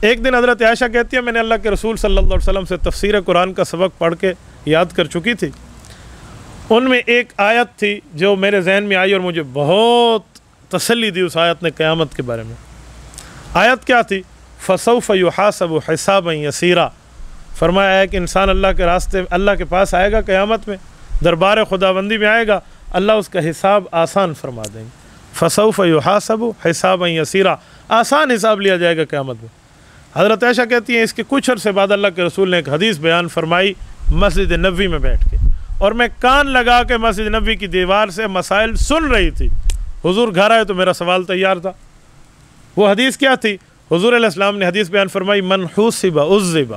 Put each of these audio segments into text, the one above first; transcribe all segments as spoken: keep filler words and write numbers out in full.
ایک دن حضرت عائشہ کہتی ہے میں نے اللہ کے رسول صلی اللہ علیہ وسلم سے تفسیر قرآن کا سبق پڑھ کے یاد کر چکی تھی، ان میں ایک آیت تھی جو میرے ذہن میں آئی اور مجھے بہت تسلی دی اس آیت نے قیامت کے بارے میں۔ آیت کیا تھی؟ فَسَوْفَ يُحَاسَبُ حِسَابًا يَسِيرًا، فرمایا ہے کہ انسان اللہ کے راستے اللہ کے پاس آئے گا، قیامت میں دربار خداوندی میں آئے گا، اللہ اس کا حساب آسان فرما دیں گے۔ فَسَوْفَ يُحَاسَبُ حِسَابًا يَسِيرًا، آسان حساب لیا جائے گا قیامت میں۔ حضرت عائشہ کہتی ہیں اس کے کچھ عرصے بعد اللہ کے رسول نے ایک حدیث بیان فرمائی مسجد نبوی میں بیٹھ کے، اور میں کان لگا کے مسجد نبوی کی دیوار سے مسائل سن رہی تھی۔ حضور گھر آئے تو میرا سوال تیار تھا۔ وہ حدیث کیا تھی؟ حضور علیہ السلام نے حدیث بیان فرمائی من حوسب عذب،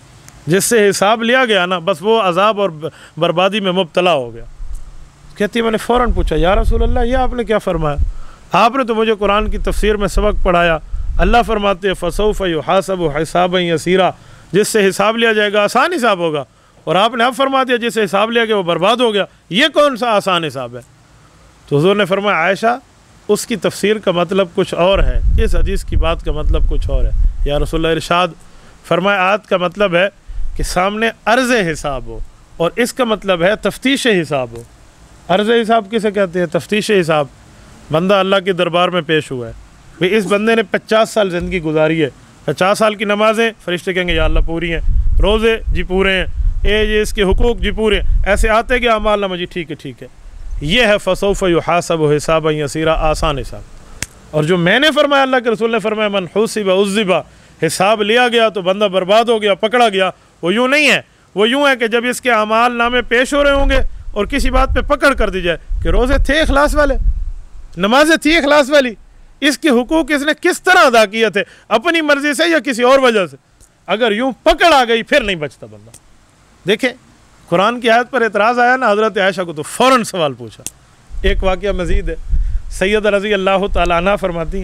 جس سے حساب لیا گیا نا بس وہ عذاب اور بربادی میں مبتلا ہو گیا۔ کہتی میں نے فوراً پوچھا یا رسول اللہ یہ آپ نے کیا فرمایا؟ آپ نے تو مجھے قرآن کی تفسیر میں سبق پڑھایا، اللہ فرماتے ہیں فَسَوْفَ يُحَاسَبُ حِسَابًا يَسِيرًا، جس سے حساب لیا جائے گا آسان حساب ہوگا، اور آپ نے اب فرما دیا جس سے حساب لیا گیا وہ برباد ہو گیا، یہ کون سا آسان حساب ہے؟ تو حضور نے فرمایا عائشہ اس کی تفسیر کا مطلب کچھ اور ہے، اس حدیث کی بات کا مطلب کچھ اور ہے۔ یا رسول اللہ ارشاد فرمایا آیت کا مطلب ہے کہ سامنے عرض حساب ہو، اور اس کا مطلب ہے تفتیش حساب ہو۔ عرض حساب کسے کہتے ہیں؟ تفتیش حساب۔ بندہ اللہ کے دربار میں پیش ہوا ہے، بھئی اس بندے نے پچاس سال زندگی گزاری ہے، پچاس سال کی نمازیں فرشتے کہیں گے یا اللہ پوری ہیں، روزے جی پورے ہیں، اے یہ اس کے حقوق جی پورے ہیں، ایسے آتے گیا اعمال نامہ جی ٹھیک ہے ٹھیک ہے۔ یہ ہے فَسَوْفَ يُحَاسَبُ حِسَابًا يَسِيرًا، آسان حساب۔ اور جو میں نے فرمایا اللہ کے رسول نے فرمایا من حُوسِبَ عُذِّبَ، حساب لیا گیا تو بندہ برباد ہو گیا، پکڑا گیا، وہ یوں نہیں ہے، وہ یوں ہے کہ جب اس کے اعمال نامے پیش ہو رہے ہوں گے اور کسی بات پہ پکڑ کر دی جائے کہ روزے تھے اخلاص والے، نمازیں تھی اخلاص والی، اس کے حقوق اس نے کس طرح ادا کیے تھے، اپنی مرضی سے یا کسی اور وجہ سے، اگر یوں پکڑ آ گئی پھر نہیں بچتا بندہ۔ دیکھیں قرآن کی آیت پر اعتراض آیا نا حضرت عائشہ کو تو فوراً سوال پوچھا۔ ایک واقعہ مزید ہے، سیدہ رضی اللہ تعالیٰ عنہ فرماتی ہیں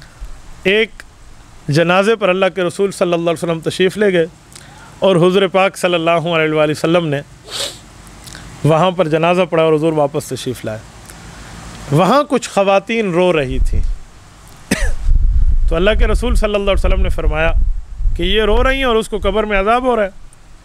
ایک جنازے پر اللہ کے رسول صلی اللہ علیہ وسلم تشریف لے گئے، اور حضور پاک صلی اللہ علیہ وآلہ وسلم نے وہاں پر جنازہ پڑھا اور حضور واپس تشریف لائے۔ وہاں کچھ خواتین رو رہی تھیں، تو اللہ کے رسول صلی اللہ علیہ وسلم نے فرمایا کہ یہ رو رہی ہیں اور اس کو قبر میں عذاب ہو رہا ہے۔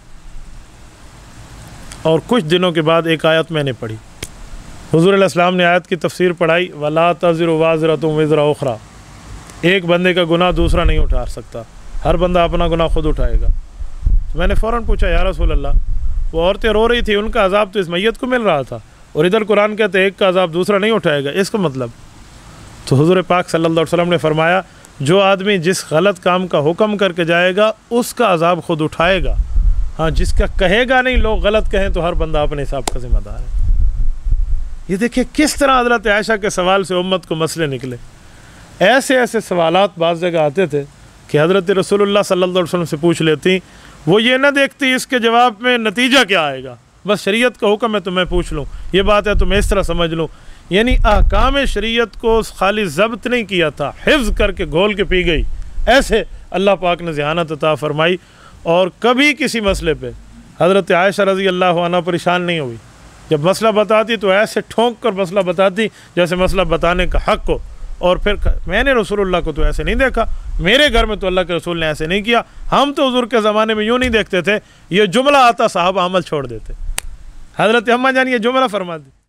اور کچھ دنوں کے بعد ایک آیت میں نے پڑھی، حضور علیہ السلام نے آیت کی تفسیر پڑھائی وَلَا تَزِرُ وَازِرَةٌ وِزْرَ أُخْرَى، ایک بندے کا گناہ دوسرا نہیں اٹھا سکتا، ہر بندہ اپنا گناہ خود اٹھائے گا۔ تو میں نے فوراً پوچھا یا رسول اللہ وہ عورتیں رو رہی تھیں، ان کا عذاب تو اس میت کو مل رہا تھا، اور ادھر قرآن کہتے ہیں ایک کا عذاب دوسرا نہیں اٹھائے گا، اس کا مطلب؟ تو حضور پاک صلی اللہ علیہ وسلم نے فرمایا جو آدمی جس غلط کام کا حکم کر کے جائے گا اس کا عذاب خود اٹھائے گا، ہاں جس کا کہے گا نہیں لوگ غلط کہیں تو ہر بندہ اپنے حساب کا ذمہ دار ہے۔ یہ دیکھیں کس طرح حضرت عائشہ کے سوال سے امت کو مسئلے نکلے۔ ایسے ایسے سوالات بعض جگہ آتے تھے کہ حضرت رسول اللہ صلی اللہ علیہ وسلم سے پوچھ لیتی، وہ یہ نہ دیکھتی اس کے جواب میں نتیجہ کیا آئے گا، بس شریعت کا حکم ہے تو میں پوچھ لوں، یہ بات ہے تو میں اس طرح سمجھ لوں۔ یعنی احکام شریعت کو خالی ضبط نہیں کیا تھا، حفظ کر کے گھول کے پی گئی۔ ایسے اللہ پاک نے ذہانت عطا فرمائی، اور کبھی کسی مسئلے پہ حضرت عائشہ رضی اللہ عنہ پریشان نہیں ہوئی۔ جب مسئلہ بتاتی تو ایسے ٹھونک کر مسئلہ بتاتی جیسے مسئلہ بتانے کا حق ہو، اور پھر میں نے رسول اللہ کو تو ایسے نہیں دیکھا، میرے گھر میں تو اللہ کے رسول نے ایسے نہیں کیا، ہم تو حضور کے زمانے میں یوں نہیں دیکھتے تھے، یہ جملہ آتا صحابہ عمل چھوڑ دیتے۔ حضرت اماں جان یہ جملہ فرما دی۔